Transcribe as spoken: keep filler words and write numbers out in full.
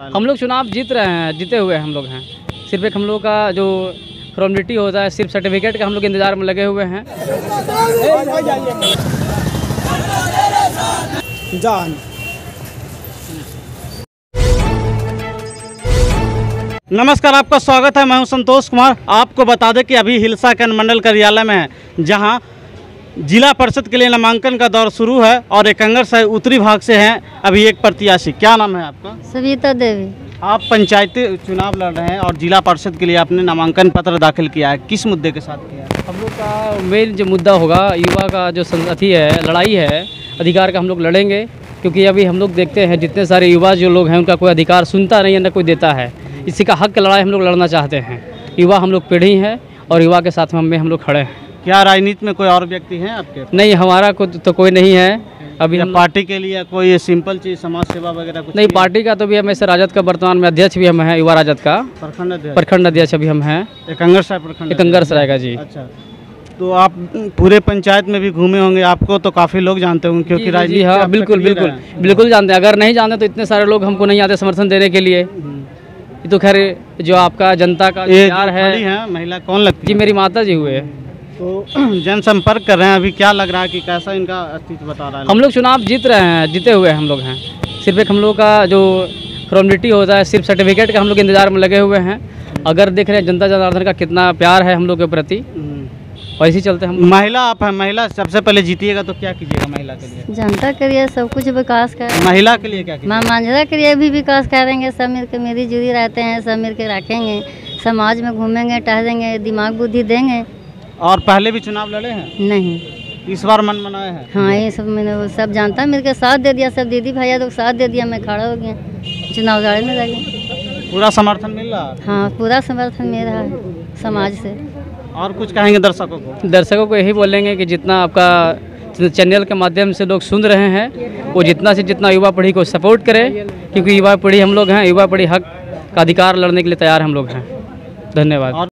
हम लोग चुनाव जीत रहे हैं, जीते हुए हम लोग हैं। सिर्फ एक हम लोग का जो फॉर्मेलिटी होता है, सिर्फ सर्टिफिकेट का हम लोग इंतजार में लगे हुए हैं। जान नमस्कार, आपका स्वागत है। मैं हूं संतोष कुमार। आपको बता दें कि अभी हिलसा के अनुमंडल कार्यालय में है, जहां जिला परिषद के लिए नामांकन का दौर शुरू है और एकंगर से उत्तरी भाग से हैं अभी एक प्रत्याशी। क्या नाम है आपका? सविता देवी। आप पंचायती चुनाव लड़ रहे हैं और जिला परिषद के लिए आपने नामांकन पत्र दाखिल किया है, किस मुद्दे के साथ किया है? हम लोग का मेन जो मुद्दा होगा, युवा का जो अथी है, लड़ाई है, अधिकार का हम लोग लड़ेंगे। क्योंकि अभी हम लोग देखते हैं जितने सारे युवा जो लोग हैं, उनका कोई अधिकार सुनता नहीं है, न कोई देता है। इसी का हक की लड़ाई हम लोग लड़ना चाहते हैं। युवा हम लोग पीढ़ी हैं और युवा के साथ में हम लोग खड़े हैं। क्या राजनीति में कोई और व्यक्ति हैं आपके? नहीं, हमारा को तो कोई नहीं है अभी। हम पार्टी के लिए कोई सिंपल चीज, समाज सेवा वगैरह कुछ नहीं, पार्टी का तो भी हम ऐसे राजद का वर्तमान में अध्यक्ष भी हम हैं, युवा राजद का प्रखंड अध्यक्ष प्रखंड अध्यक्ष अभी हम हैं, एकंगर सराय प्रखंड एकंगर सराय का जी। अच्छा, तो आप पूरे पंचायत में भी घूमे होंगे, आपको तो काफ़ी लोग जानते होंगे क्योंकि राजनीति। हाँ, बिल्कुल बिल्कुल बिल्कुल जानते हैं। अगर नहीं जानते तो इतने सारे लोग हमको नहीं आते समर्थन देने के लिए। ये तो खैर जो आपका जनता का प्यार है। है महिला कौन लगती जी, मेरी माता जी हुए। तो जनसंपर्क कर रहे हैं, अभी क्या लग रहा है कि कैसा इनका अस्तित्व बता रहा है? हम लोग चुनाव जीत रहे हैं, जीते हुए हम लोग हैं। सिर्फ एक हम लोग का जो फॉर्मेलिटी होता है, सिर्फ सर्टिफिकेट का हम लोग इंतजार में लगे हुए हैं। अगर देख रहे हैं जनता जनार्दन का कितना प्यार है हम लोग के प्रति, और इसी चलते हम। महिला आप हैं, महिला सबसे पहले जीतिएगा तो क्या कीजिएगा महिला के लिए? जनता के लिए सब कुछ विकास कर। महिला के लिए क्या कीजिएगा? माँ मांझरा के लिए भी विकास करेंगे। सब मिल के मेरी जुड़ी रहते हैं, सब मिल के रखेंगे, समाज में घूमेंगे, टहलेंगे, दिमाग बुद्धि देंगे। और पहले भी चुनाव लड़े हैं? नहीं, इस बार मन बनाए हैं? हाँ, ये सब मैंने वो सब जानता मिल के साथ दे दिया। सब दीदी भैया तो साथ दे दिया, मैं खड़ा हो गया, चुनाव लड़ने लगे। पूरा समर्थन मिल रहा है? हाँ, पूरा समर्थन मिल रहा है समाज से। और कुछ कहेंगे दर्शकों को? दर्शकों को यही बोलेंगे कि जितना आपका चैनल के माध्यम से लोग सुन रहे हैं, वो जितना से जितना युवा पीढ़ी को सपोर्ट करें। क्योंकि युवा पीढ़ी हम लोग हैं, युवा पीढ़ी हक का अधिकार लड़ने के लिए तैयार हम लोग हैं। धन्यवाद।